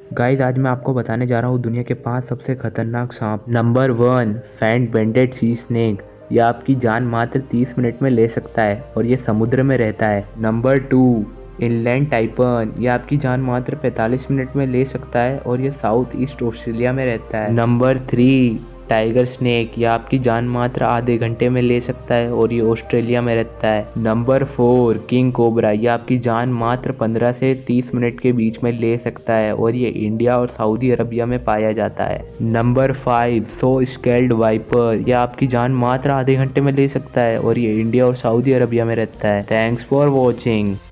Guys आज मैं आपको बताने जा रहा हूँ दुनिया के 5 सबसे खतरनाक सांप। Number 1, faint banded sea snake. यह आपकी जान मात्र 30 मिनट में ले सकता है और ये समुद्र में रहता है। Number 2, inland taipan. यह आपकी जान मात्र 45 मिनट में ले सकता है और ये साउथ ईस्ट ऑस्ट्रेलिया में रहता है। Number 3, tiger snake. यह आपकी जान मात्र आधे घंटे में ले सकता है और ये ऑस्ट्रेलिया में रहता है। Number 4, king cobra. यह आपकी जान मात्र 15 से 30 मिनट के बीच में ले सकता है और ये इंडिया और सऊदी अरबिया में पाया जाता है। Number 5, saw scaled viper. यह आपकी जान मात्र आधे घंटे में ले सकता है और ये इंडिया और सऊदी अरबिया में रहता है। Thanks for watching.